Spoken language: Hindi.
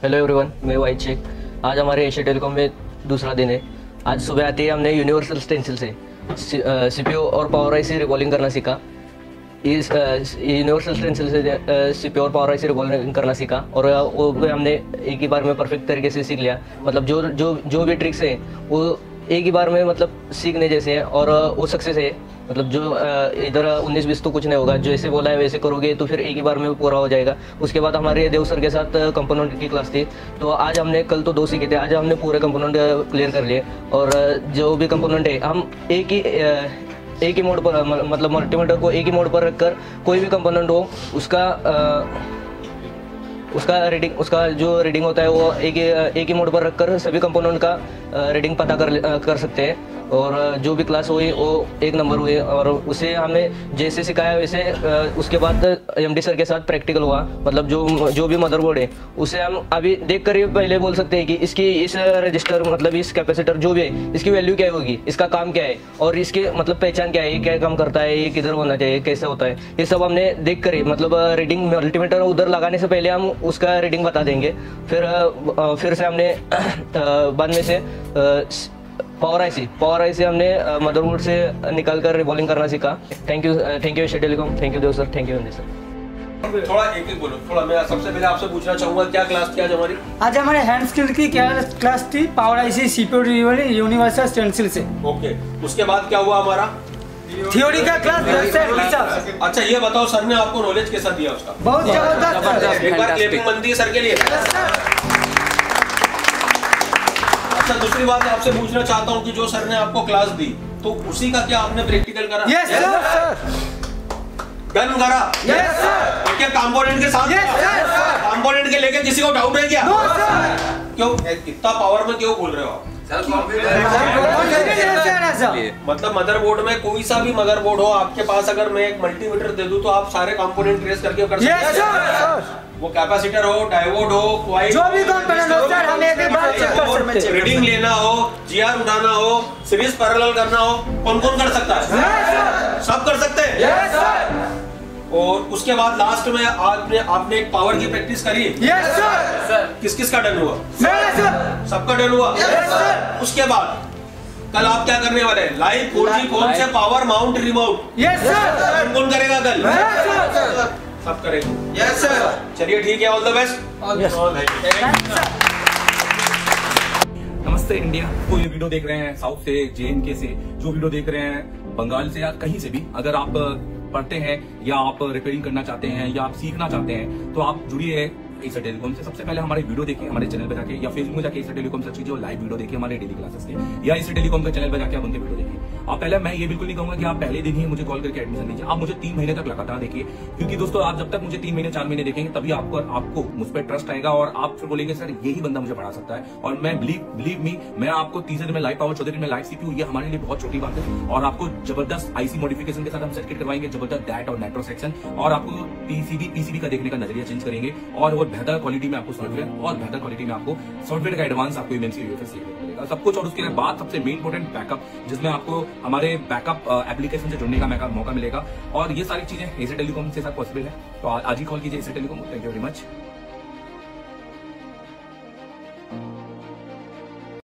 हेलो एवरीवन, मैं वाइट शेख। आज हमारे एशिया टेलीकॉम में दूसरा दिन है। आज सुबह आते ही हमने यूनिवर्सल स्टेंसिल से सीपीयू और पावर आईसी रिकॉलिंग करना सीखा। इस यूनिवर्सल स्टेंसिल से सीपीयू और पावर आईसी रिकॉलिंग करना सीखा और वो हमने एक ही बार में परफेक्ट तरीके से सीख लिया। मतलब जो भी ट्रिक्स हैं वो एक ही बार में मतलब सीखने जैसे हैं और वो सक्सेस है। मतलब जो इधर 19-20 तो कुछ नहीं होगा, जैसे बोला है वैसे करोगे तो फिर एक ही बार में पूरा हो जाएगा। उसके बाद हमारे देव सर के साथ कंपोनेंट की क्लास थी, तो आज हमने कल तो 2 सीखे थे, आज हमने पूरे कंपोनेंट क्लियर कर लिए। और जो भी कंपोनेंट है हम एक ही मोड पर मतलब मल्टीमीटर को एक ही मोड पर रखकर कोई भी कंपोनेंट हो उसका जो रीडिंग होता है वो एक ही मोड पर रखकर सभी कंपोनेंट का रीडिंग पता कर सकते हैं। और जो भी क्लास हुई वो 1 नंबर हुए और उसे हमें जैसे सिखाया वैसे उसके बाद एमडी सर के साथ प्रैक्टिकल हुआ। मतलब जो भी मदरबोर्ड है उसे हम अभी देख कर ही पहले बोल सकते हैं कि इसकी इस रजिस्टर मतलब इस कैपेसिटर जो भी है इसकी वैल्यू क्या होगी, इसका काम क्या है और इसके मतलब पहचान क्या है, ये क्या काम करता है, ये किधर होना चाहिए, कैसे होता है, ये सब हमने देख कर ही मतलब रीडिंग मल्टीमीटर उधर लगाने से पहले हम उसका रीडिंग बता देंगे। फिर से हमने बाद में से पावर आईसी हमने मदरबोर्ड से निकाल कर रिबॉलिंग करना सीखा। Thank you Asia telecom, thank you Dev sir, thank you MD sir. थोड़ा एक बोलो, थोड़ा मैं सबसे पहले आपसे पूछना चाहूंगा क्या क्लास थी आज हमारी? आज हमारे हैंड स्किल की क्या क्लास थी? Power IC CPU universal stencil से। ओके, उसके बाद क्या हुआ हमारा? थ्योरी का क्लास। अच्छा ये बताओ सर ने आपको नॉलेज कैसा दिया उसका? बहुत जबरदस्त। एक बार क्लैपिंग बनती है सर के लिए। अच्छा दूसरी बात आपसे पूछना चाहता हूँ कि जो सर ने आपको क्लास दी तो उसी का क्या आपने प्रैक्टिकल करा? Yes sir. डन करा? Yes sir. क्या कंपोनेंट के साथ? Yes sir. कंपोनेंट के लेके किसी को डाउट है क्या? No sir. क्यों इतना पावर में क्यों बोल रहे हो आप? मतलब मदरबोर्ड में कोई सा भी मदरबोर्ड हो आपके पास, अगर मैं एक मल्टीमीटर दे दूं तो आप सारे कंपोनेंट ट्रेस करके कर सकते हैं। वो कैपेसिटर हो, डायोड हो, क्वाइट जो भी कंपोनेंट हो सर हम एक बार चेक कर सकते हैं। रीडिंग लेना हो, जीआर उठाना हो, सीरीज पैरेलल करना हो, कौन-कौन कर सकता है? सब कर सकते हैं। Yes sir. और उसके बाद लास्ट में आपने एक पावर की प्रैक्टिस करी? Yes sir. किस-किस का डन हुआ? मेरा सर। सबका डन हुआ? Yes sir. उसके बाद कल आप क्या करने वाले हैं? लाइव 4G फोन से power mount remote. Yes sir. कौन करेगा कल? Yes sir. सब करेंगे। Yes sir. चलिए ठीक है, ऑल द बेस्ट। नमस्ते इंडिया। कोई वीडियो देख रहे हैं साउथ से, JNK से, जो वीडियो देख रहे हैं बंगाल से या कहीं से भी, अगर आप पढ़ते हैं या आप रिपेयरिंग करना चाहते हैं या आप सीखना चाहते हैं तो आप जुड़िए एशिया टेलीकॉम से। सबसे पहले हमारे वीडियो देखिए हमारे चैनल पे जाके, या फेसबुक में जाके एशिया टेलीकॉम सर्च कीजिए और लाइव वीडियो देखिए हमारे डेली क्लासेस के, या एशिया टेलीकॉम के चैनल पे जाके आप उनके वीडियो देखिए। आप पहले, मैं ये बिल्कुल नहीं कहूंगा कि आप पहले दिन ही मुझे कॉल करके एडमिशन लीजिए, आप मुझे 3 महीने तक लगातार देखिए। क्योंकि दोस्तों आप जब तक मुझे 3 महीने 4 महीने देखेंगे तभी आपको मुझ पर ट्रस्ट आएगा और आप फिर बोलेंगे सर यही बंदा मुझे पढ़ा सकता है। और मैं बिलीव मी, मैं आपको 3 दिन में लाइव पावर, 14 दिन में लाइव सीपीयू, ये हमारे लिए बहुत छोटी बात है। और आपको जबरदस्त आईसी मॉडिफिकेशन के साथ हम सर्किट करवाएंगे, जबरदस्त डैट और नाइट्रो सेक्शन, और आपको पीसीबी का देखने का नजरिया चेंज करेंगे और बेहतर क्वालिटी में आपको सॉफ्टवेयर और बेहतर क्वालिटी में आपको सॉफ्टवेयर का एडवांस आपको एमएनसी यूएफएस मिलेगा सब कुछ। और उसके बाद सबसे मेन इंपोर्टेंट बैकअप, जिसमें आपको हमारे बैकअप एप्लीकेशन से जुड़ने का मौका मिलेगा। और ये सारी चीजें एशिया टेलीकॉम के साथ पॉसिबल है। तो आज ही कॉल कीजिए Asia telecom. Thank you very much.